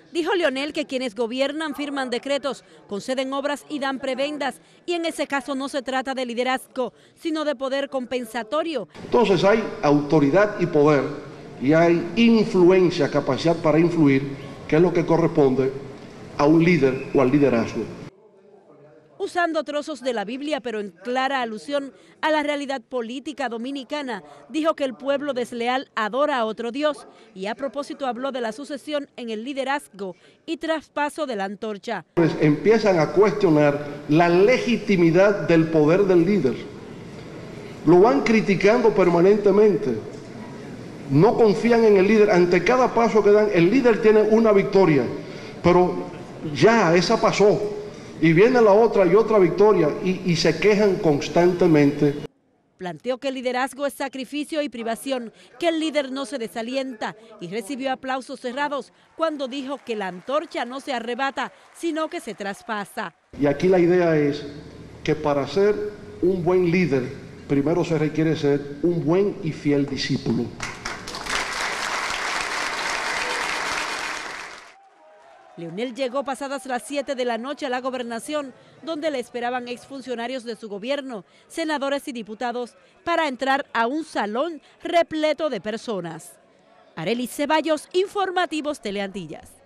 Dijo Leonel que quienes gobiernan firman decretos, conceden obras y dan prebendas, y en ese caso no se trata de liderazgo, sino de poder compensatorio. Entonces hay autoridad y poder, y hay influencia, capacidad para influir, que es lo que corresponde a un líder o al liderazgo. Usando trozos de la Biblia, pero en clara alusión a la realidad política dominicana, dijo que el pueblo desleal adora a otro Dios y a propósito habló de la sucesión en el liderazgo y traspaso de la antorcha. Pues empiezan a cuestionar la legitimidad del poder del líder. Lo van criticando permanentemente. No confían en el líder. Ante cada paso que dan, el líder tiene una victoria, pero ya esa pasó. Y viene la otra y otra victoria y se quejan constantemente. Planteó que el liderazgo es sacrificio y privación, que el líder no se desalienta y recibió aplausos cerrados cuando dijo que la antorcha no se arrebata, sino que se traspasa. Y aquí la idea es que para ser un buen líder, primero se requiere ser un buen y fiel discípulo. Leonel llegó pasadas las 7 de la noche a la gobernación, donde le esperaban exfuncionarios de su gobierno, senadores y diputados, para entrar a un salón repleto de personas. Arelis Ceballos, Informativos Teleantillas.